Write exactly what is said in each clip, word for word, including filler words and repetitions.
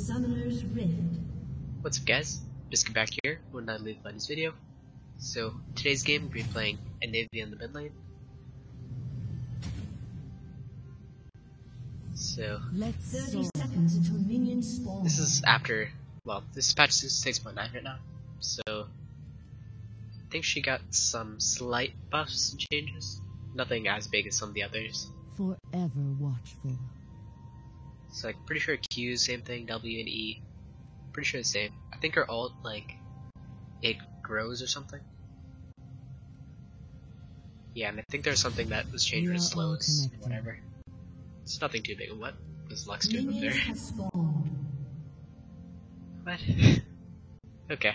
Summoner's Rift. What's up, guys? Biscuit back here with another League of Legends video. So, today's game we'll be playing a Navy in the mid lane. So, thirty seconds until minions spawn. This is after, well, this is patch six point nine right now. So, I think she got some slight buffs and changes. Nothing as big as some of the others. Forever watchful. So, like, pretty sure Q, same thing, W and E. Pretty sure the same. I think her ult, like, it grows or something. Yeah, and I think there's something that was changed for slows or whatever. It's nothing too big. What was Lux doing up there? What? Okay.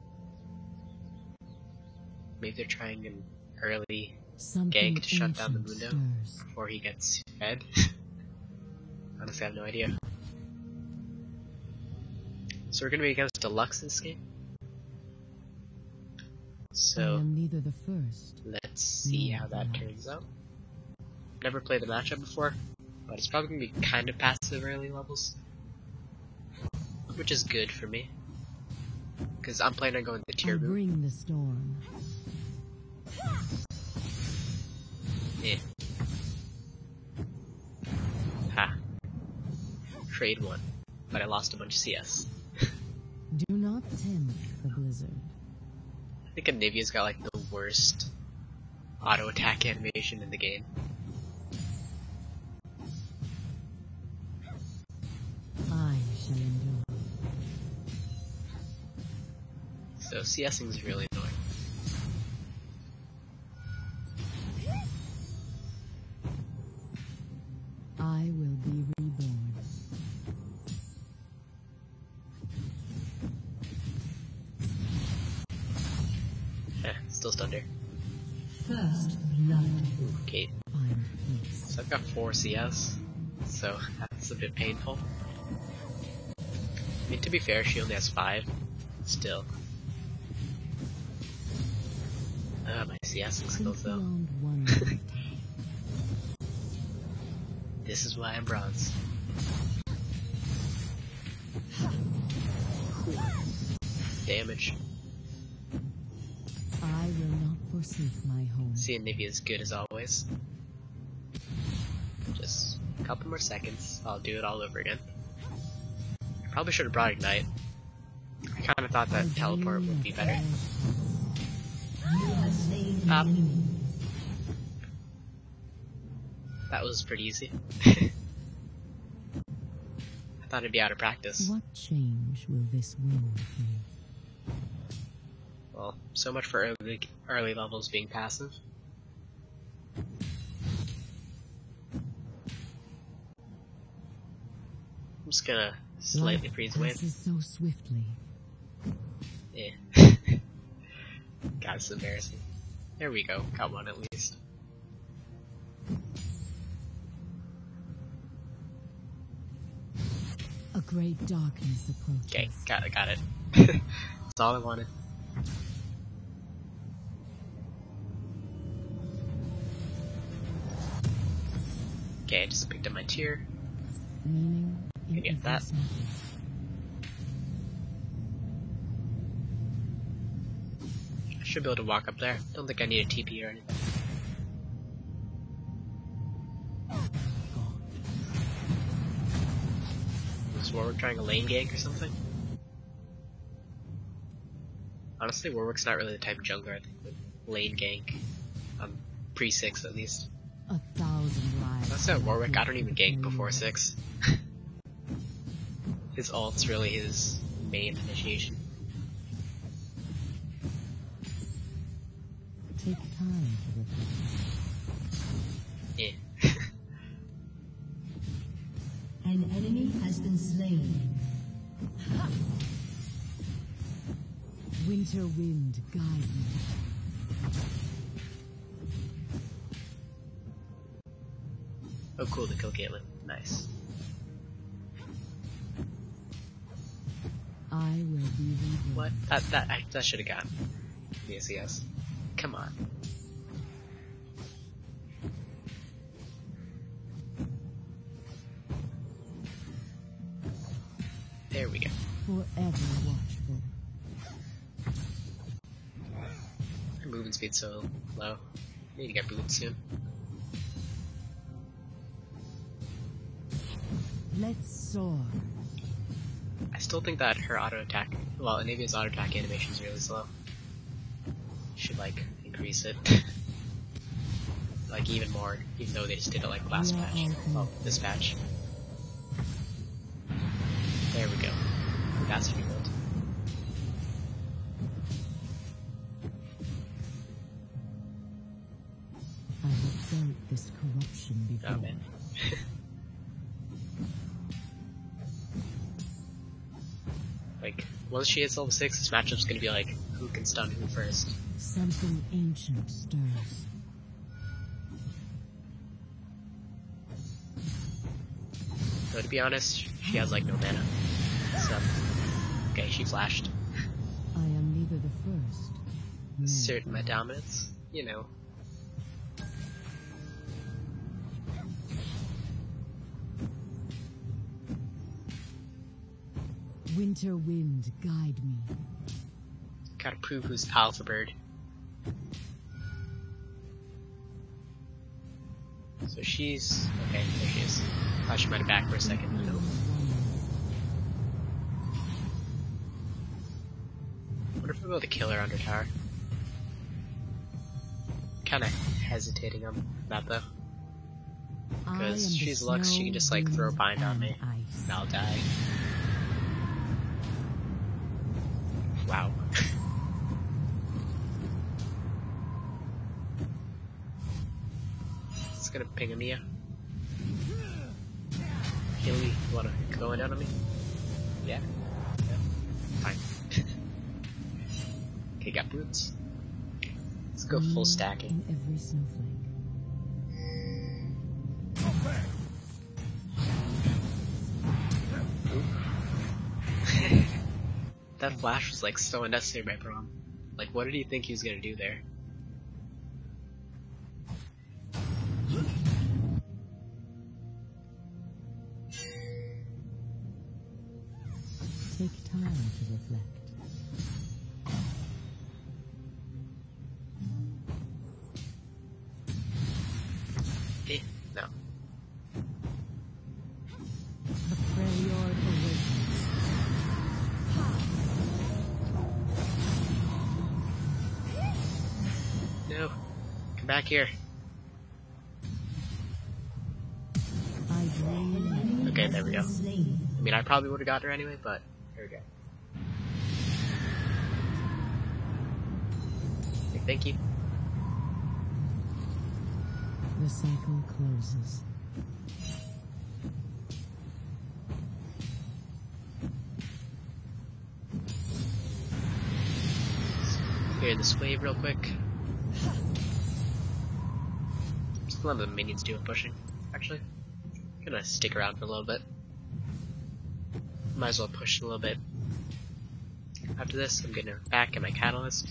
Maybe they're trying an early Something gank to shut down the Mundo stirs. before he gets fed. Honestly, I have no idea. So we're gonna be against a Lux this game. I So am neither the first. let's see nor how that the turns last. out. Never played the matchup before, but it's probably gonna be kind of passive early levels, which is good for me, because I'm planning on going to tier I boot. bring the storm. Yeah. Ha. Trade one, but I lost a bunch of C S. Do not tempt the blizzard. I think Anivia's got like the worst auto attack animation in the game. I shall endure. So CSing is really annoying. I will be reborn. Eh, still stunned her. First blood. Okay, Find peace. so I've got four C S, so that's a bit painful. I mean, to be fair, she only has five. Still. Uh, my CSing skills though. Beyond one. This is why I'm bronze. Damage. I will not forsake my home. See, Navy is good as always. Just a couple more seconds, I'll do it all over again. Probably should have brought Ignite. I kind of thought that teleport would be better. You have slain the Up. enemy. That was pretty easy. I thought it'd be out of practice. What change will this wind bring? Well, so much for early, early levels being passive. I'm just gonna slightly Life freeze away. passes so swiftly. Yeah. God, it's embarrassing. There we go. Got one at least. A great darkness approaches. Okay, got it, got it. That's all I wanted. Okay, I just picked up my tier. Meaning in Can get every that. sentence. I should be able to walk up there. Don't think I need a T P or anything. Is Warwick trying a lane gank or something? Honestly, Warwick's not really the type of jungler I think would lane gank. Um, pre six at least. A thousand lives. That's not Warwick, I don't even gank before six. His ult's really his main initiation. Take time to reflect. Yeah. An enemy has been slain. Winter wind, guide me. Oh cool, to kill Caitlyn. Nice. I will be reborn. What? That that I, that should have gotten the A C S. Come on. There Forever watchful. Her movement speed's so low. I need to get boots soon. Let's soar. I still think that her auto attack, well, Anivia's auto attack animation is really slow. Should like increase it, like even more, even though they just did it like last Yeah, patch. okay. Well, this patch. There we go. That's rebuild. I have felt this corruption before. Oh man. Like, once she hits level six, this matchup's gonna be like, who can stun who first? Something ancient stirs. Though to be honest, she has like no mana. So, okay, she flashed. I am neither the first. nor Asserting my the dominance, you know. Winter wind, guide me. Gotta prove who's Alpha Bird. So she's... okay, there she is. Thought she might have back for a second, but no. Wonder if we'll be able to kill her under tower. Kinda hesitating on that though. Because she's Lux, she can just like throw a bind on me, and I'll die. Wow. It's gonna ping a Mia. Hilly, you wanna go in on me? Yeah? Yeah. Fine. Okay, got boots. Let's go full stacking. In every snowflake. That flash was like so unnecessary by Braum. Like, what did he think he was gonna do there? Take time to reflect. Eh, no. The Freljord awakens. No. Come back here. I dream. Okay, there we go. Slain. I mean, I probably would have got her anyway, but here we go. Okay, thank you. The cycle closes. Clear this wave real quick. Just let the minions do a pushing. Actually, I'm gonna stick around for a little bit. Might as well push a little bit. After this, I'm getting her back in my catalyst.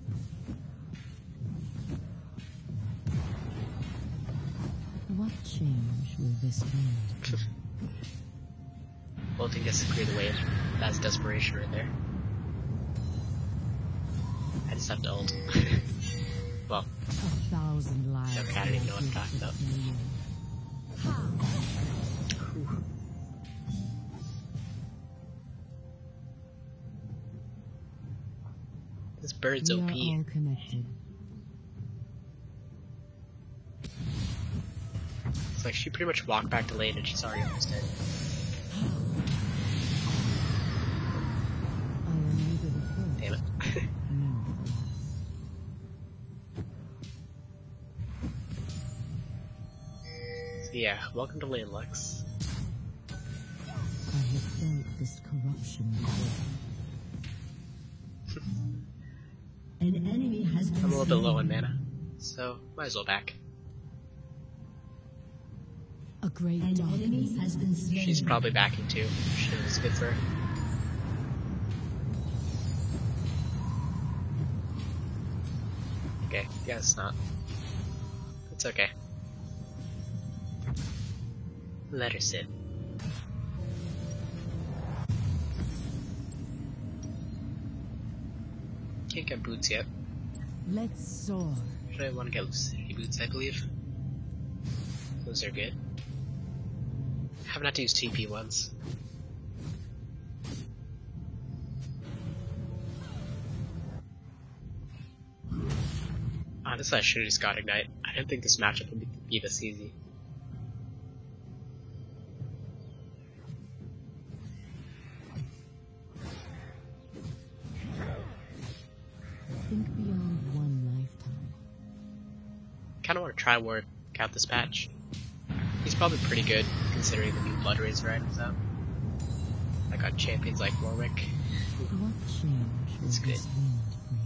What change will this bring? Bolting gets to clear the wave. That's desperation right there. I just have to ult. Well, A thousand lives. okay, I don't even know what I'm talking about. This bird's We O are P. all connected. It's like she pretty much walked back to lane and she's already almost dead. I am neither the first. Damn it. nor the last. So yeah, welcome to lane, Lux. I have felt this corruption before. An enemy has been I'm a little bit low on slain. mana, so might as well back. A great An darkness. enemy has been slain. She's probably backing too. Shit, it's good for her. Okay, yeah, it's not. It's okay. Let her sit. Can't get boots yet. Let's soar. Should I want to get lucidity boots, I believe? Those are good. I haven't had to use T P once. Honestly, I should have just got Ignite. I didn't think this matchup would be, be this easy. Think beyond one lifetime. Kind of want to try work out this patch. He's probably pretty good considering the new Blood Razor items out. I got champions like Warwick. What change will It's good. this wind bring?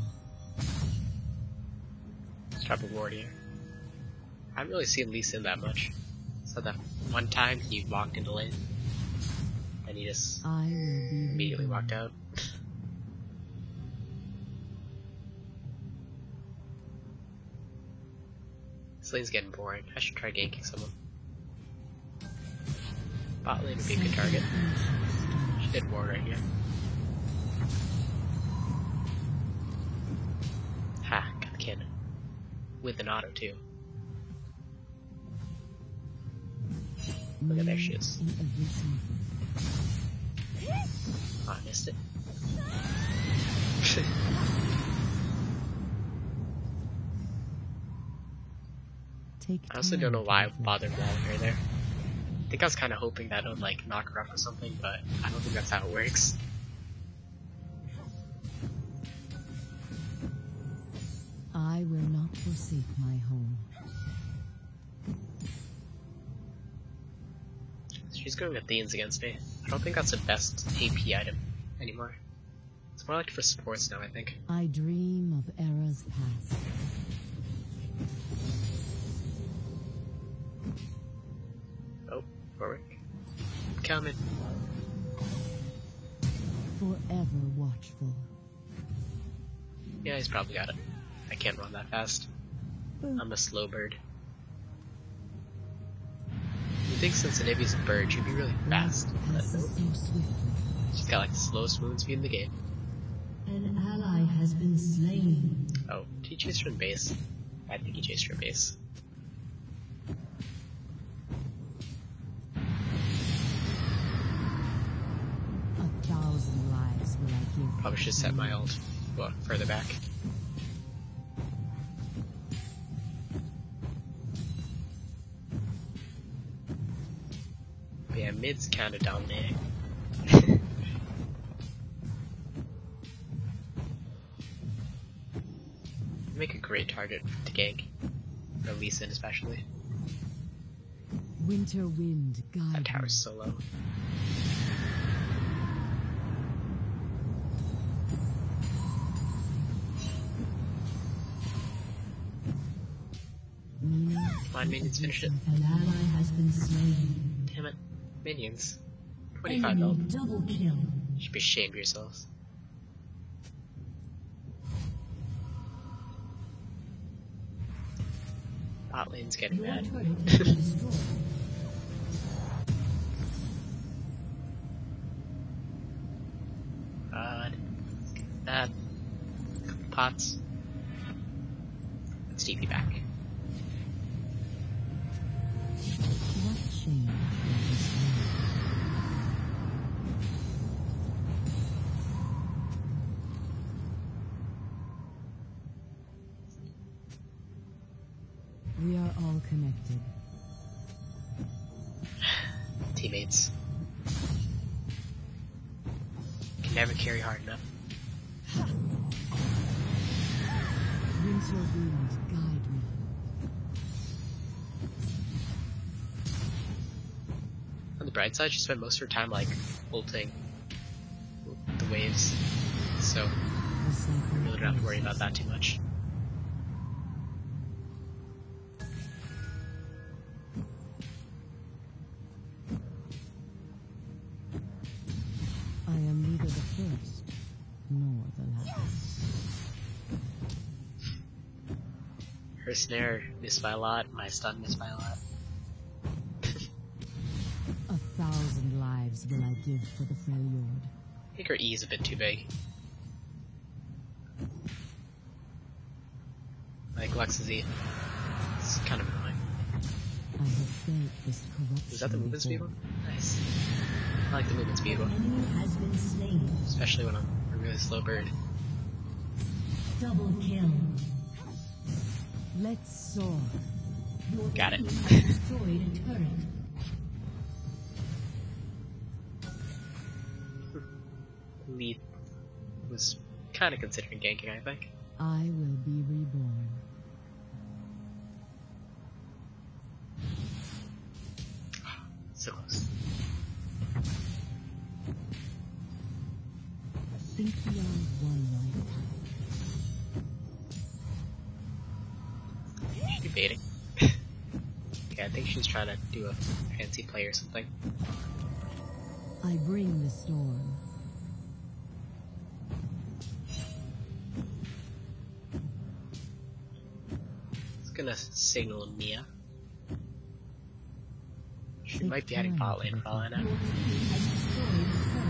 Let's drop a ward here. I haven't really seen Lee Sin that much. So that one time he walked into lane, and he just I will be immediately reborn. walked out. This lane's getting boring. I should try ganking someone. Bot lane would be a good target. She did ward right here. Ha, got the cannon. With an auto too. Look at there she is. In every season. Oh, I missed it. Take I honestly time don't know to why I reflect. bothered walling her there. I think I was kind of hoping that it would like knock her off or something, but I don't think that's how it works. I will not forsake my home. She's going with Theans against me. I don't think that's the best A P item anymore. It's more like for supports now, I think. I dream of eras past. Oh, Warwick. Coming. Forever watchful. Yeah, he's probably got it. I can't run that fast. I'm a slow bird. You think since Anivi's a bird, she'd be really fast, but Passes nope. so swiftly. She's got like the slowest movement speed in the game. An ally has been slain. Oh, did he chase her in base? I think he chased her in base. A thousand lives will I give. Probably should set my ult well, further back. But yeah, mid's kinda dominating. Make a great target to gank. Or Lee Sin especially. Winter wind guide That me. tower's so low. Meaning Come on, minions, finish it. An ally has been slain. Damn it. Minions. twenty-five Enemy gold. double kill. You should be ashamed of yourselves. Bot lane's getting Your mad. turret has been destroyed. God. That. Couple pots. Let's T P back. what change will this bring? We are all connected. Teammates. Can never carry hard enough. Winter wind guide me. On the bright side, she spent most of her time like ulting the waves, so The cycle I really don't have to worry about that too much. I am neither the first nor the last. Her snare missed by a lot, my stun missed by a lot. A thousand lives will I give for the Freljord. I think her E is a bit too big. Alexis E. It's kind of annoying. I have felt this corruption. Is that the movement speed before. one? Nice. I like the movement speed one. Enemy has been slain. Especially when I'm a really slow bird. Double kill. Let's soar. Your Got it. team has destroyed a turret. Lead was kind of considering ganking, I think. I will be reborn. So close. Think beyond one life. She's baiting. Yeah, I think she's trying to do a fancy play or something. I bring the storm. It's gonna signal Mia. She Take might be heading time bot lane to for all I know. Your team has destroyed a turret.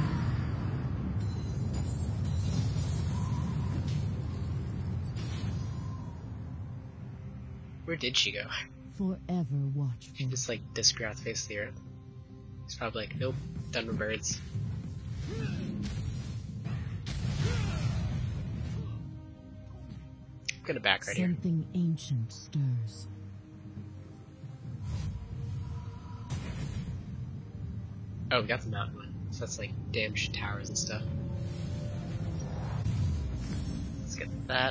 Where did she go? Forever She watchful. just like disappeared off the face of the earth. He's probably like, nope, done with birds. I'm gonna back right here. Something ancient stirs. Oh, we got the mountain one. So that's like damaged towers and stuff. Let's get that.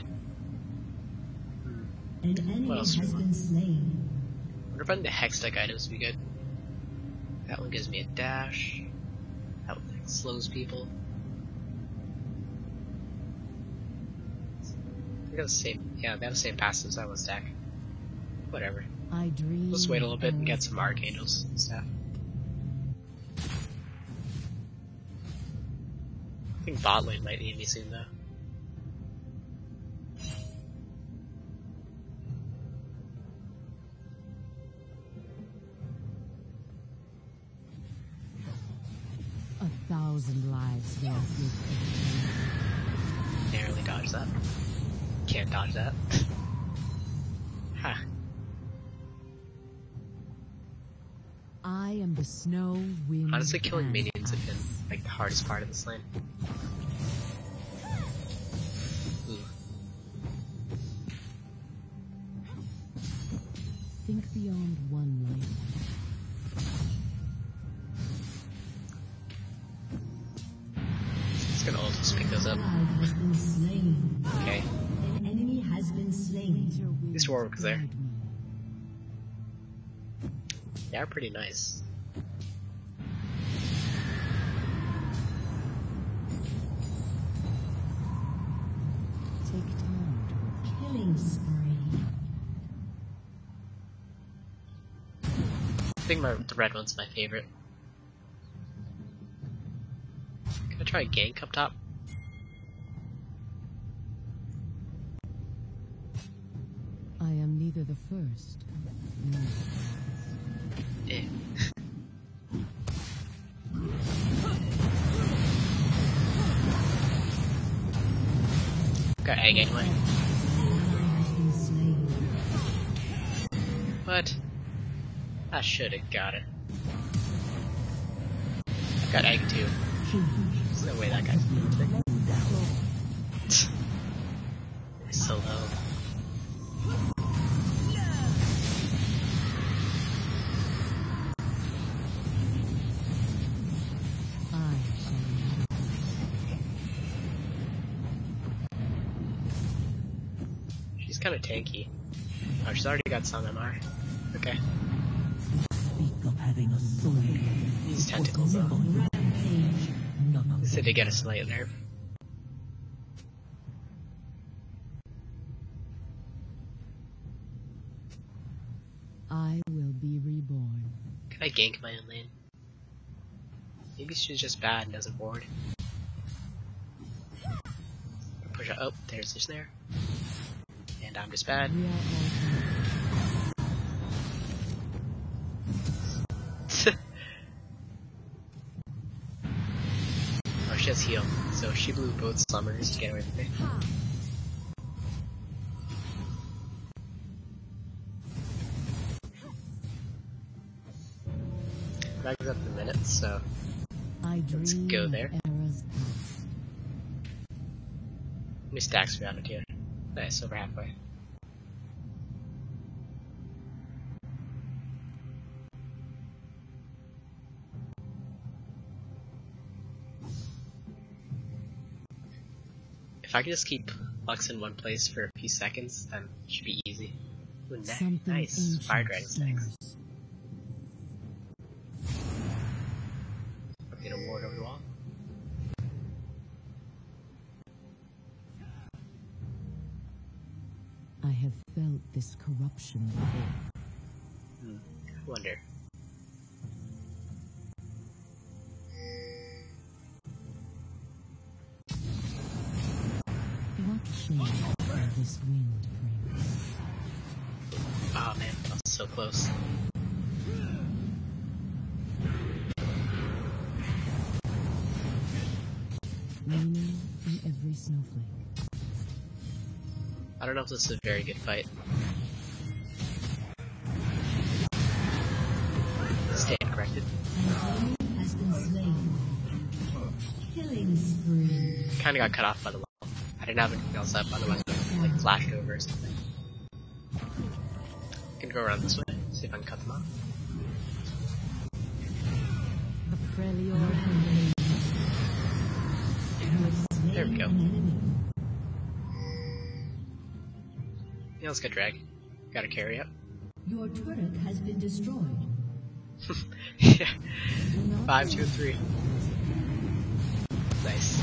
An enemy What else has do we been slain. I wonder if I think the Hextech items would be good. That one gives me a dash. That one like, slows people. They got the same, yeah, they have the same passives I was stack. Whatever. I dream. Let's wait a little bit and get of some Archangels and stuff. I think bot lane might need me soon though. a thousand lives there with Narrowly dodge that. Can't dodge that. Ha. I am the snow, wind, Honestly, killing and minions have been ice. like the hardest part of this lane. Ooh. Think beyond one life. It's gonna ult, just pick those up. Ally has been slain. Okay. An enemy has been slain. At least Warwick was there. Guide me. They are pretty nice. Take time to Killing spree. I think my, the red one's my favorite. Can I try a gank up top? I am neither the first nor Eh. Got egg anyway. Ally has been slain. What? I should've got it. I got egg too. There's no way that guy's moving. So low. I shall not. She's kinda tanky. Oh, she's already got some M R. Okay. Speak of having a soul. These tentacles though. Rampage. None of They said to get a slight nerve. I will be reborn. Can I gank my own lane? Maybe she's just bad and doesn't ward. Push it. Oh, there's the snare. And I'm just bad. We are all Oh, she has heal. So she blew both summers to get away from me. Drag's up in a minute, so I let's dream go of there. eras past. How many stacks we added here? Nice, over halfway. If I could just keep Lux in one place for a few seconds, then it should be easy. Ooh, nice. Something nice. Fire ancient dragon stacks. stirs. Get a ward over the wall. I have felt this corruption before. Hmm. I wonder. What change will this wind bring? Oh man, that was so close. Meaning in every snowflake. I don't know if this is a very good fight. Stand corrected. An enemy has been slain. Killing spree. Kinda got cut off by the wall. I didn't have anything else up, otherwise I would have like flashed over or something. Gonna go around this way, see if I can cut them off. The Freljord There we go. An enemy. Yeah, let's get drag. Gotta carry up. Your turret has been destroyed. Yeah. Five, two, three. Nice.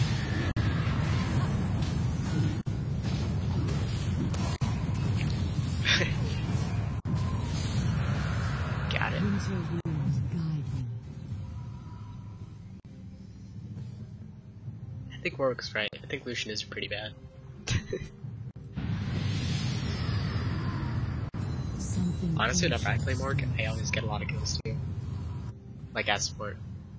Got it. winter winds guide me. I think Warwick's right. I think Lucian is pretty bad. Something Honestly, whenever I ancient play Morg, stirs. I always get a lot of kills too. Like as support.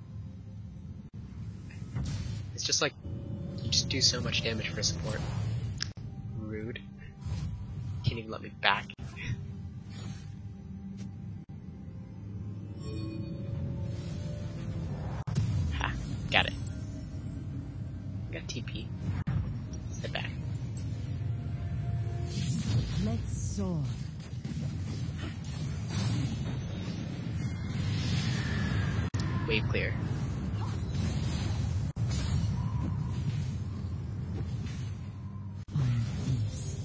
It's just like, you just do so much damage for support. Rude. Can't even let me back. Ha, got it. Got T P. Step back. Let's soar. Wave clear. Find peace.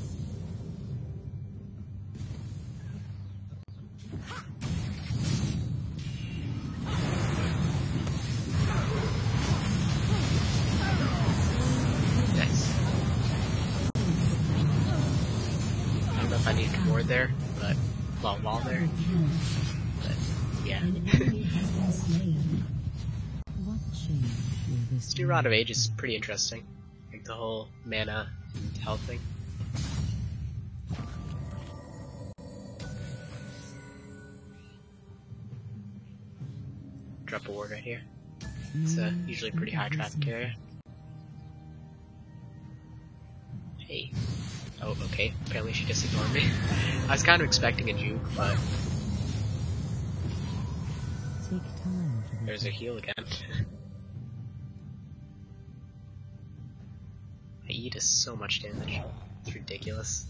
Nice. I don't know if I need a ward there, but long wall there. But yeah. An enemy has been slain. What change will this This new Rod of Age is pretty interesting. Like the whole mana and health thing. Drop a ward right here. It's uh, usually a pretty high traffic area. Hey. Oh, okay. Apparently she just ignored me. I was kind of expecting a juke, but Take time to there's a heal again. I eat us so much damage. It's ridiculous.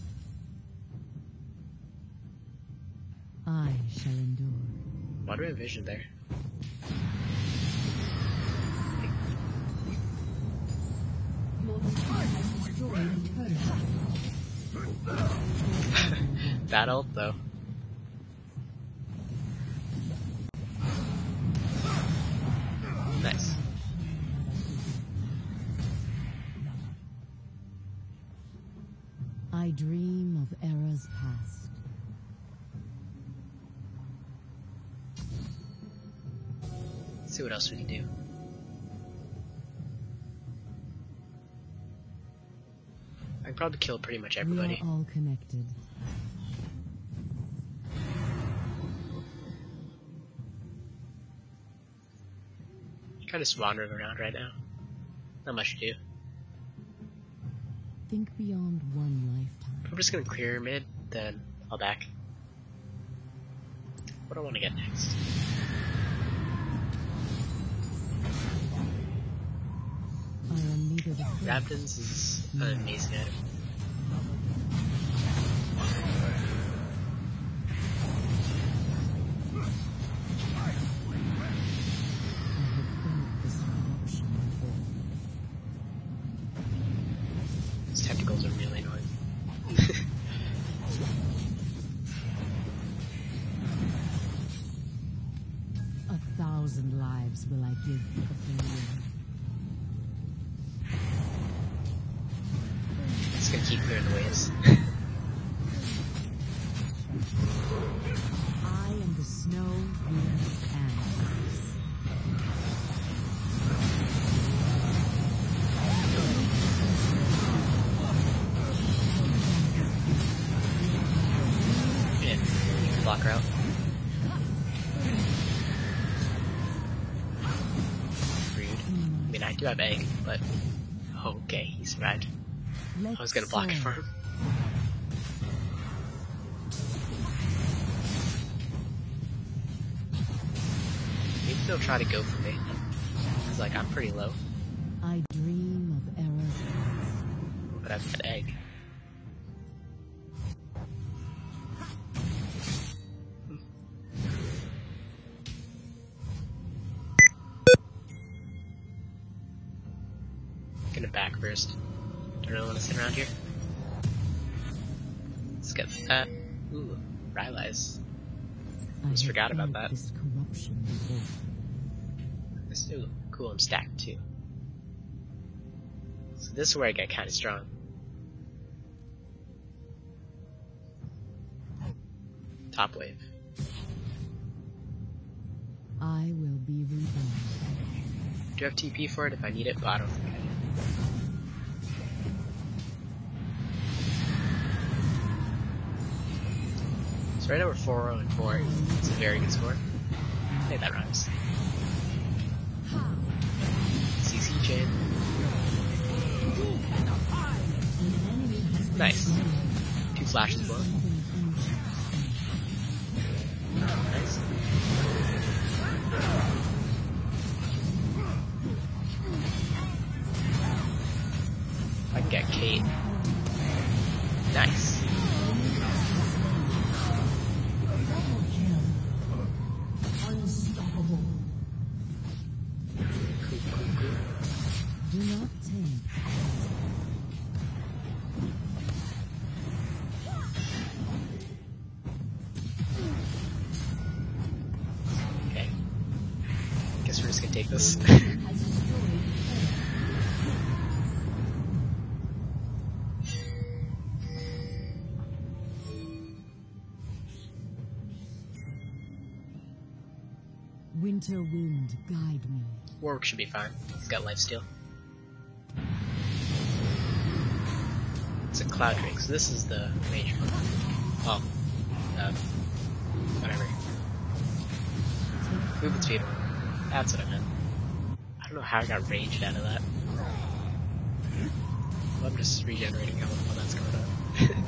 I shall endure. Why do I have vision there? Your team has destroyed a turret. Bad ult though. Nice. I dream of eras past. Let's see what else we can do. I can probably kill pretty much everybody. We are all connected. Kind of just wandering around right now. Not much to do. Think beyond one lifetime. I'm just gonna clear mid, then I'll back. What do I want to get next? require neither the first Raptins is an amazing item. These tentacles are really annoying. A thousand lives will I give for the failure. Just gonna keep clearing the waves. I am the snow, wind, and ice. Yeah, you can block her out. Rude. I mean, I do have egg, but okay, he survived. I was gonna block it for him. Maybe they'll try to go for me. Cause like I'm pretty low, I dream of eras past. but I've got egg. Gonna back first. Don't really want to sit around here. Let's get that. Ooh, Rylai's. I Almost have forgot about felt that. this corruption before. This, ooh, cool, I'm stacked too. So this is where I get kinda strong. Top wave. I will be reborn. Do you have T P for it if I need it? But I don't think I do. So right now we're four oh and four. It's a very good score. Hey, that rhymes. C C chain. Nice. Two flashes blown. Nice. I can get Kate. Nice. Unstoppable. Cool, cool, cool. Do not take. Okay. Guess we're just gonna take this. Winter wind, guide me. Warwick should be fine. He's got lifesteal. It's a cloud drink, so this is the major one. Oh. Uh, whatever. Movement speed. That's what I meant. I don't know how I got ranged out of that. Well, I'm just regenerating out while that's going on.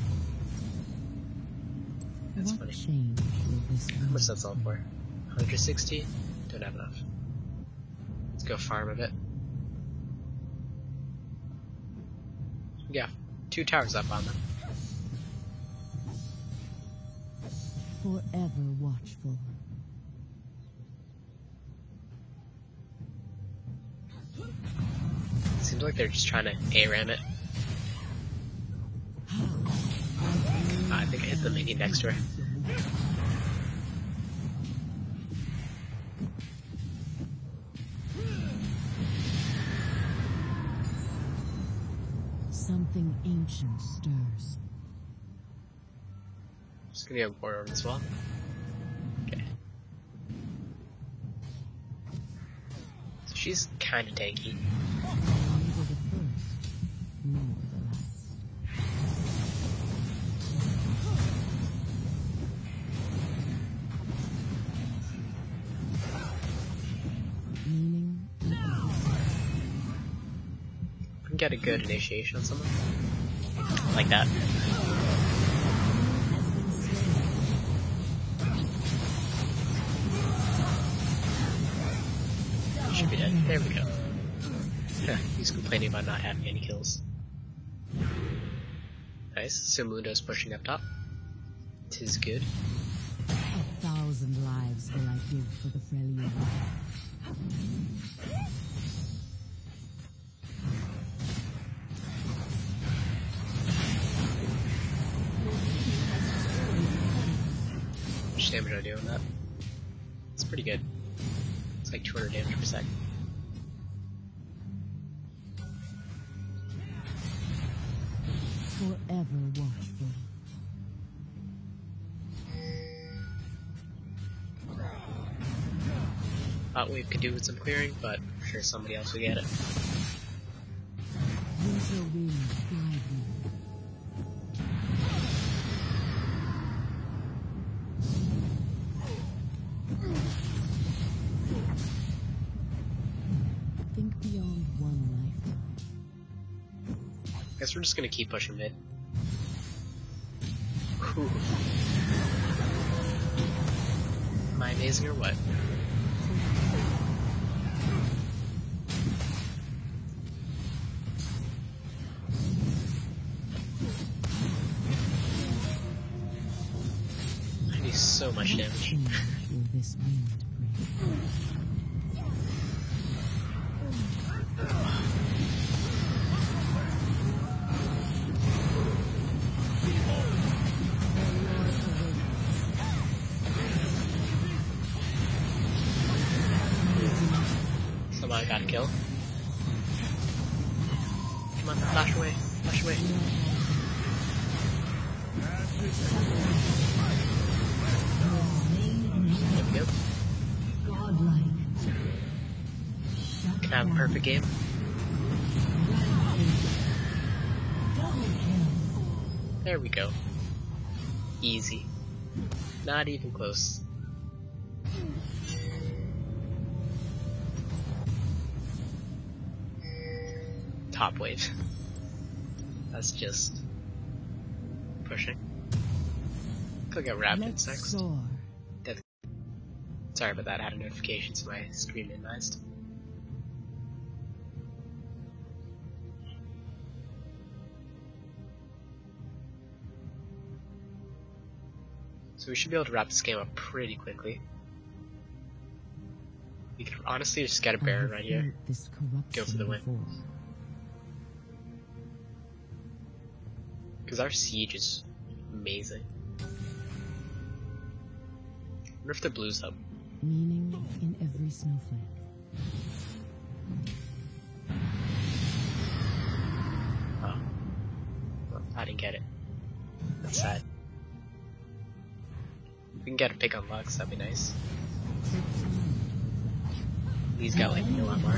That's what funny. change will this How much that's all for? one hundred sixty? Don't have enough. Let's go farm a bit. Yeah, two towers up on them. forever watchful? Seems like they're just trying to A-ram it. I think I hit the lady next to her. Something ancient stirs. Just gonna go war over as well. Okay. So she's kinda tanky. Neither the first nor the last. Meaning We can get a good initiation on someone. Like that. Should be dead. There we go. He's complaining about not having any kills. Nice. Simundo's pushing up top. Tis good. A thousand lives will I give for the Freljord. How much damage do I do on that? It's pretty good. It's like two hundred damage per sec. Forever watchful. Thought Wave could do with some clearing, but I'm sure somebody else will get it. Winter wind guide me. Think beyond one lifetime. Guess we're just gonna keep pushing mid. Whew. Am I amazing or what? I do so much damage. Will this wind bring? Somebody got a kill. Come on, flash away, flash away. Yep, yep. Godlike. Can I have a perfect game? Double kill. There we go. Easy. Not even close. Top wave. That's just pushing. Could get rapid Let's next. soar. Death. Sorry about that, I had a notification so my screen minimized. So we should be able to wrap this game up pretty quickly. We could honestly just get a Baron right here. This Go for the win. before. Because our siege is amazing. I wonder if the blue's up. Meaning in every snowflake. Oh. Well, I didn't get it. That's sad. If we can get a pick on Lux, that'd be nice. He's got like no armor.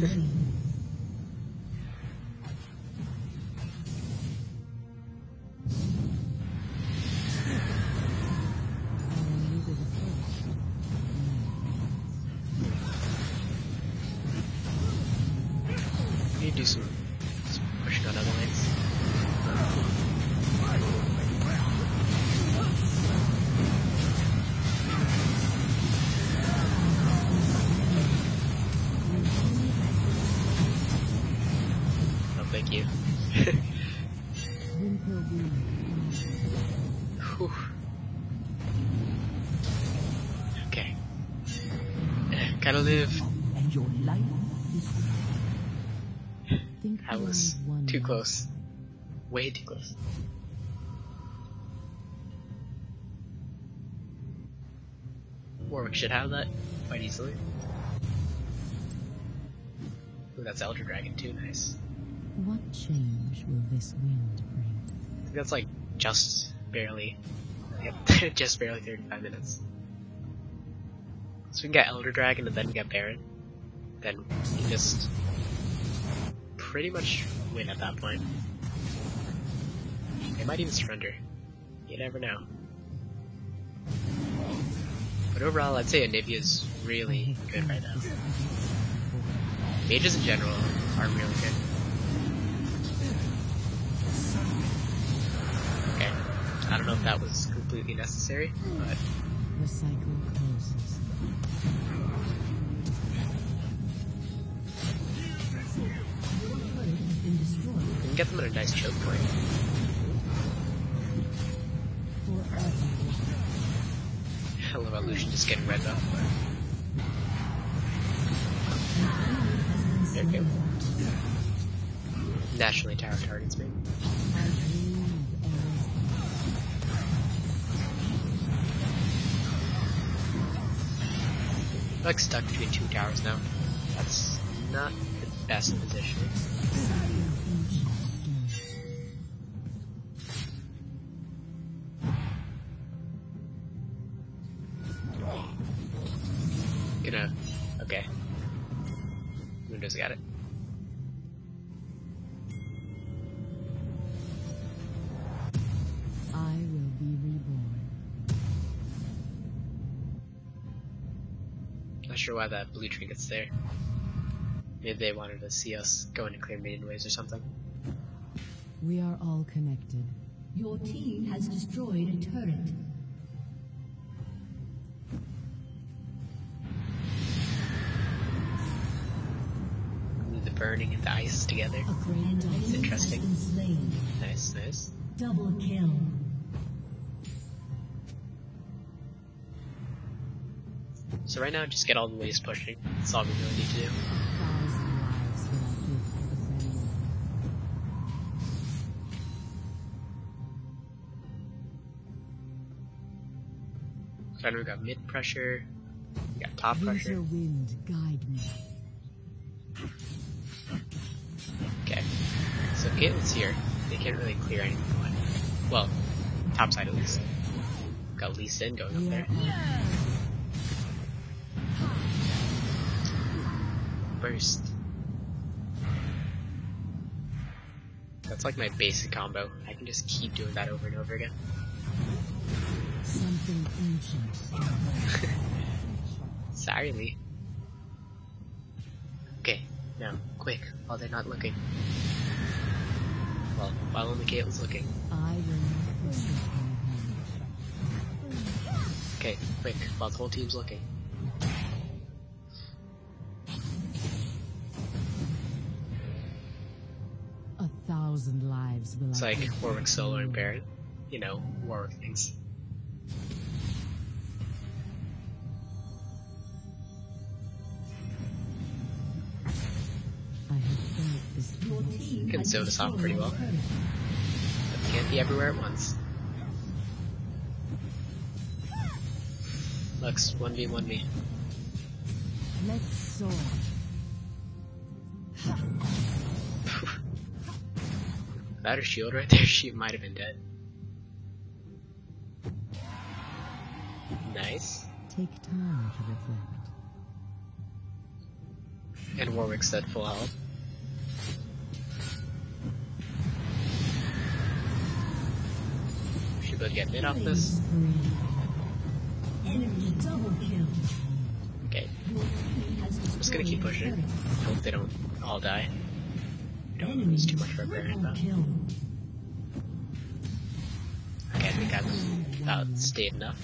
We need to do some, some pushing on other lanes. Oh, thank you. Whew. Okay. Eh, Gotta live. And your life Think That was beyond one too life. close. Way too close. Warwick should have that quite easily. Ooh, that's Elder Dragon too, nice. What change will this wind bring? I think that's like just barely, yep, just barely thirty-five minutes. So we can get Elder Dragon and then get Baron. Then we just pretty much win at that point. They might even surrender. You never know. But overall, I'd say Anivia's really good right now. Mages in general are really good. Okay, I don't know if that was completely necessary, but The cycle closes. get them at a nice choke point. I love how Lucian just getting red though. There we go. Naturally tower targets me. I'm like stuck between two towers now. That's not the best position. Gonna... okay. Windows got it. I will be reborn. Not sure why that blue trinket's there. Maybe they wanted to see us go into clear maiden ways or something. We are all connected. Your team has destroyed a turret. The burning and the ice together. A great It's interesting. has been slain. Nice, nice. Double kill. So right now, just get all the waves pushing. That's all we really need to do. So I know we got mid pressure, we got top pressure. Winter wind, guide me. Okay, so Caitlyn's here. They can't really clear anything. Well, top side at least. Got Lee Sin going up there. Burst. That's like my basic combo. I can just keep doing that over and over again. Something ancient. Sorry, Lee. Okay, now, quick, while they're not looking. Well, while only Caitlyn's looking. I will not forsake my home. Okay, quick, while the whole team's looking. A thousand lives will It's I like give Warwick to solo you. and Baron. You know, Warwick things. I have felt this Your force. team Can has zone us off destroyed pretty a well. turret. But can't be everywhere at once. Lux, one v one me. Let's soar. Without her shield right there, she might have been dead. Nice. Take time to reflect. And Warwick's at full health. Should be able to get mid off this. Enemy double kill. Okay, Your team has I'm just gonna keep destroyed a pushing. turret. Hope they don't all die. We don't Enemy lose too much for a Baron triple though. kill. Okay, I think I've about stayed enough.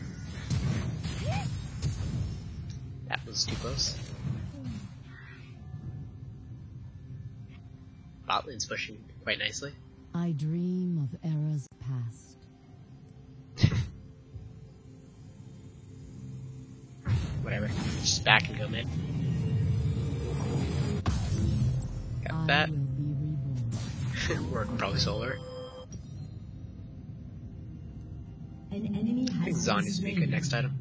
That was too close. Bot lane's pushing quite nicely. I dream of eras past. Whatever. Just back and go mid. Got I that. will be reborn. Work probably solar. An enemy I think has Zon been needs to be slain. good next item.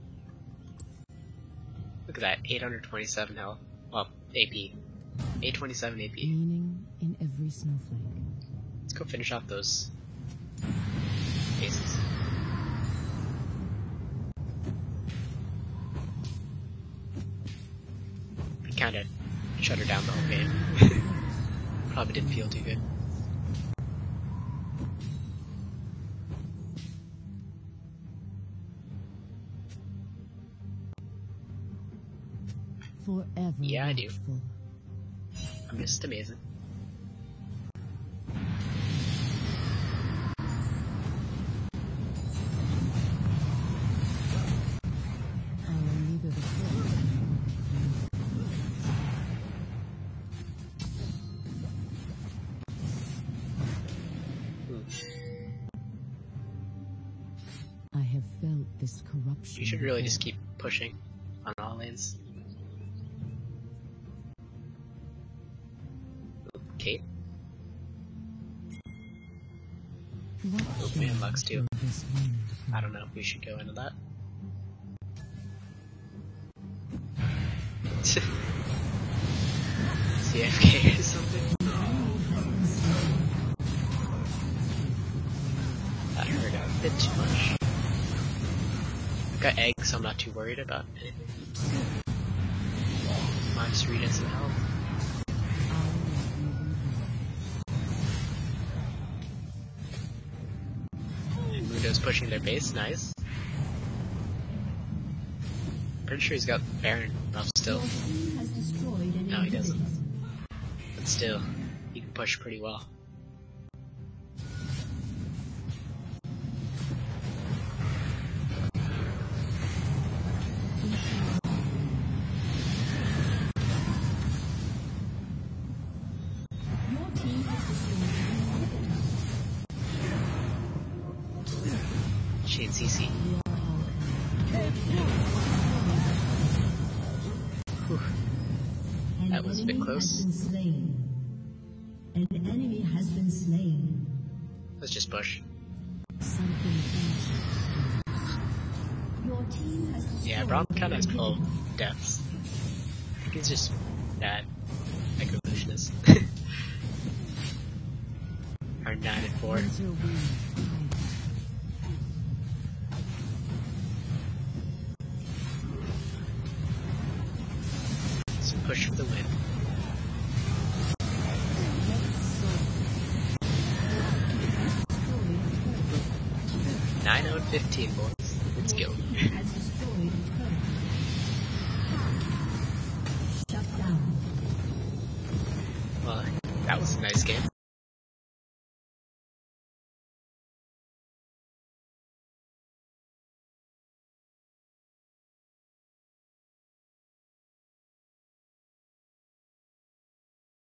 Look at that, eight hundred twenty-seven health. Well, A P. eight twenty-seven A P. Meaning in every snowflake. Let's go finish off those cases. We kinda shut her down the whole game. Probably didn't feel too good. Forever Yeah, I do. watchful. I'm just amazing. I am neither the first. I have felt this corruption. You should really before. just keep pushing on all lanes. Kate? What Oh, shall man, Lux too. this wind I don't know if we should go into that. C F K or something? That hurt a bit too much. I've got eggs, so I'm not too worried about anything. Minus three and some health. And Mundo's pushing their base, nice. Pretty sure he's got Baron up still. Your team has destroyed an No, he inhibitor. doesn't. But still, he can push pretty well. Your team has destroyed an inhibitor. Shade C C. Whew. An That was a bit enemy close. Has been slain. An enemy has been slain. Let's just push. something ancient. Your team has destroyed Yeah, Braum kinda has an full inhibitor. depths. I think he's just bad. Like illusionist. Or nine and four. Winter wind. So push for the win. nine out of fifteen, boys. Let's go. Has destroyed a turret. Shut down. Well, that was a nice game.